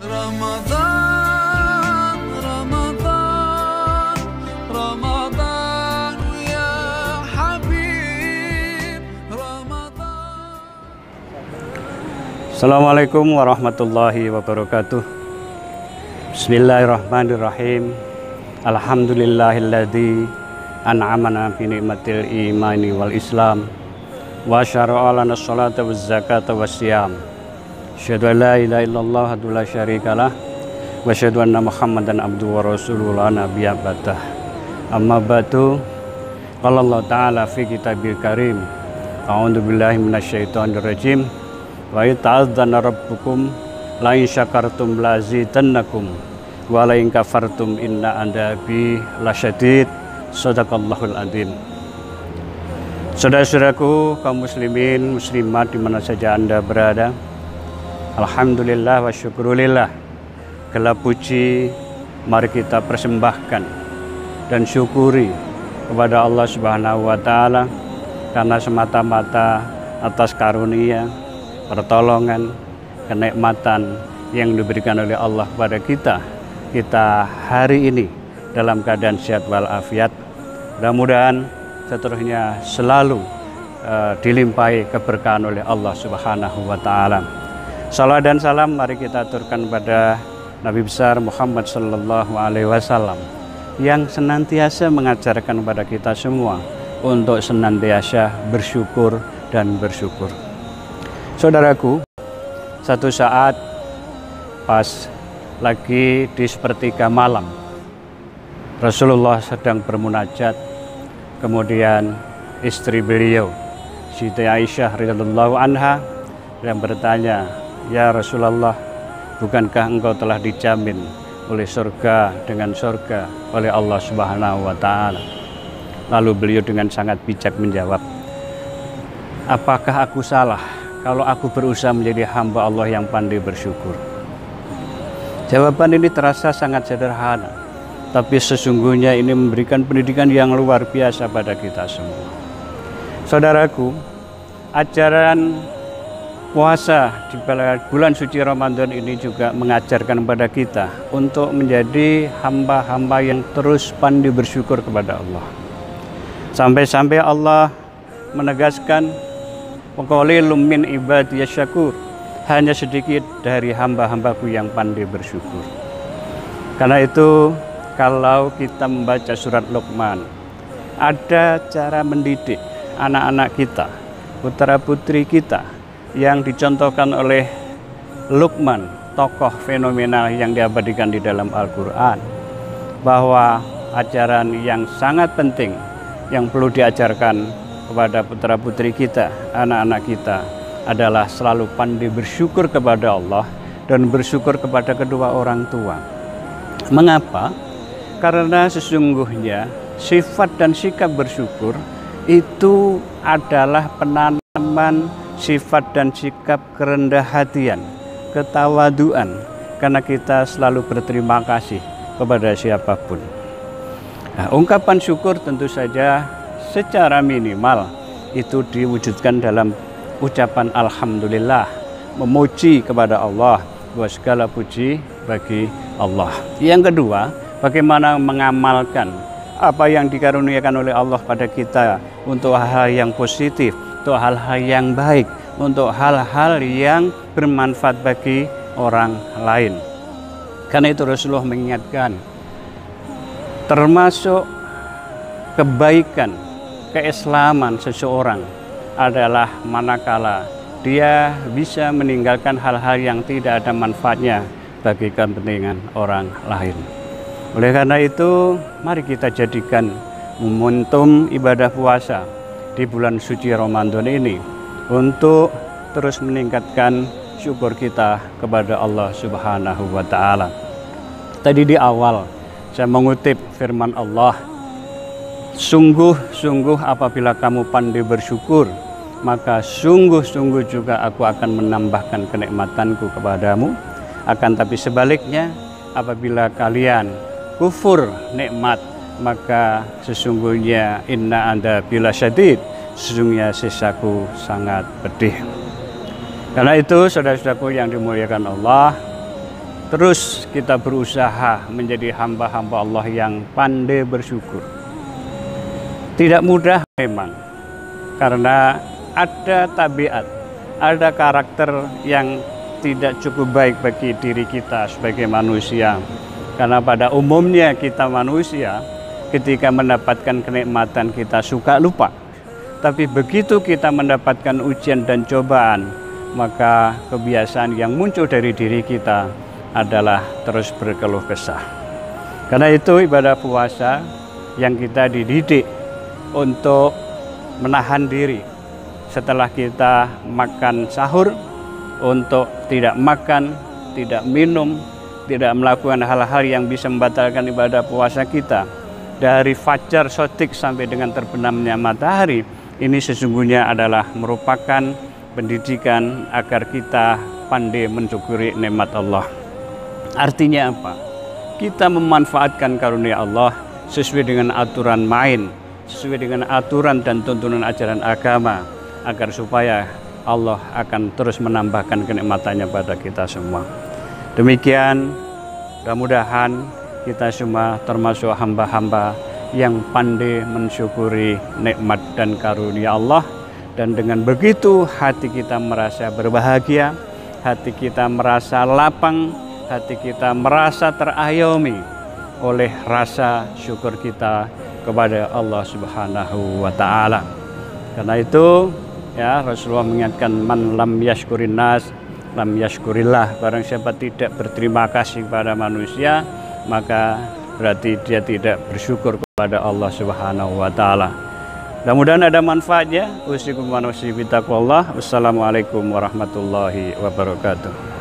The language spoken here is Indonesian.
Ramadan, Ramadan, Ramadan ya Habib, Ramadan. Assalamualaikum warahmatullahi wabarakatuh. Bismillahirrahmanirrahim. Alhamdulillahilladzi an'amana bi ni'matil imani wal islam wa syara'a lana sholata waz zakata wassiyam. Asyhadu an la ilaha illallah wahdahu la syarikalah wa asyhadu anna Muhammadan abduhu wa rasuluhu la nabiyya ba'dah. Amma ba'du. Qala Allah ta'ala fi kitabil karim. A'udzu billahi minasyaitonir rajim. Wa ta'adzana rabbukum la in syakartum la azidannakum wa la in kafartum inna adzabi lasyadid. Shadaqallahul adzim. Saudara-saudaraku kaum muslimin muslimat di mana saja Anda berada, alhamdulillah wa syukurillah, segala puji mari kita persembahkan dan syukuri kepada Allah Subhanahu wa taala karena semata-mata atas karunia, pertolongan, kenikmatan yang diberikan oleh Allah kepada kita hari ini dalam keadaan sehat walafiat. Mudah-mudahan seterusnya selalu dilimpahi keberkahan oleh Allah Subhanahu wa taala. Salawat dan salam mari kita aturkan pada Nabi besar Muhammad sallallahu alaihi wasallam yang senantiasa mengajarkan kepada kita semua untuk senantiasa bersyukur dan bersyukur. Saudaraku, satu saat pas lagi di sepertiga malam Rasulullah sedang bermunajat, kemudian istri beliau Siti Aisyah radhiyallahu anha yang bertanya, "Ya Rasulullah, bukankah engkau telah dijamin oleh surga dengan surga oleh Allah Subhanahu wa taala?" Lalu beliau dengan sangat bijak menjawab, "Apakah aku salah kalau aku berusaha menjadi hamba Allah yang pandai bersyukur?" Jawaban ini terasa sangat sederhana, tapi sesungguhnya ini memberikan pendidikan yang luar biasa pada kita semua. Saudaraku, ajaran puasa di bulan suci Ramadan ini juga mengajarkan kepada kita untuk menjadi hamba-hamba yang terus pandai bersyukur kepada Allah. Sampai-sampai Allah menegaskan, "Wa qalilum min ibadiyasy syakur." Hanya sedikit dari hamba-hambaku yang pandai bersyukur. Karena itu, kalau kita membaca surat Luqman, ada cara mendidik anak-anak kita, putra-putri kita yang dicontohkan oleh Luqman, tokoh fenomenal yang diabadikan di dalam Al-Quran, bahwa ajaran yang sangat penting yang perlu diajarkan kepada putra-putri kita, anak-anak kita, adalah selalu pandai bersyukur kepada Allah dan bersyukur kepada kedua orang tua. Mengapa? Karena sesungguhnya sifat dan sikap bersyukur itu adalah penanaman sifat dan sikap kerendah hatian, ketawaduan, karena kita selalu berterima kasih kepada siapapun. Nah, ungkapan syukur tentu saja secara minimal itu diwujudkan dalam ucapan alhamdulillah, memuji kepada Allah, bahwa segala puji bagi Allah. Yang kedua, bagaimana mengamalkan apa yang dikaruniakan oleh Allah pada kita untuk hal-hal yang positif, untuk hal-hal yang baik, untuk hal-hal yang bermanfaat bagi orang lain. Karena itu Rasulullah mengingatkan, termasuk kebaikan, keislaman seseorang adalah manakala dia bisa meninggalkan hal-hal yang tidak ada manfaatnya bagi kepentingan orang lain. Oleh karena itu, mari kita jadikan momentum ibadah puasa di bulan suci Ramadan ini untuk terus meningkatkan syukur kita kepada Allah Subhanahu wa taala. Tadi di awal saya mengutip firman Allah, "Sungguh-sungguh apabila kamu pandai bersyukur, maka sungguh-sungguh juga aku akan menambahkan kenikmatanku kepadamu. Akan tapi sebaliknya, apabila kalian kufur nikmat, maka sesungguhnya inna adzabi lasyadid, sesungguhnya sisaku sangat pedih." Karena itu, saudara-saudaraku yang dimuliakan Allah, terus kita berusaha menjadi hamba-hamba Allah yang pandai bersyukur. Tidak mudah memang, karena ada tabiat, ada karakter yang tidak cukup baik bagi diri kita sebagai manusia. Karena pada umumnya kita manusia, ketika mendapatkan kenikmatan kita suka lupa. Tapi begitu kita mendapatkan ujian dan cobaan, maka kebiasaan yang muncul dari diri kita adalah terus berkeluh kesah. Karena itu ibadah puasa yang kita dididik untuk menahan diri setelah kita makan sahur, untuk tidak makan, tidak minum, tidak melakukan hal-hal yang bisa membatalkan ibadah puasa kita. Dari fajar sotik sampai dengan terbenamnya matahari, ini sesungguhnya adalah merupakan pendidikan agar kita pandai mensyukuri nikmat Allah. Artinya apa? Kita memanfaatkan karunia Allah sesuai dengan aturan main, sesuai dengan aturan dan tuntunan ajaran agama, agar supaya Allah akan terus menambahkan kenikmatannya pada kita semua. Demikian, mudah-mudahan kita semua termasuk hamba-hamba yang pandai mensyukuri nikmat dan karunia Allah. Dan dengan begitu hati kita merasa berbahagia, hati kita merasa lapang, hati kita merasa terayomi oleh rasa syukur kita kepada Allah Subhanahu wa Ta'ala. Karena itu ya, Rasulullah mengingatkan, man lam yashkurin nas lam yashkurillah. Barang siapa tidak berterima kasih kepada manusia, maka berarti dia tidak bersyukur kepada Allah Subhanahu wa Ta'ala. Mudah-mudahan ada manfaatnya. Usikum wa nafsi bi taqwallah. Wassalamualaikum warahmatullahi wabarakatuh.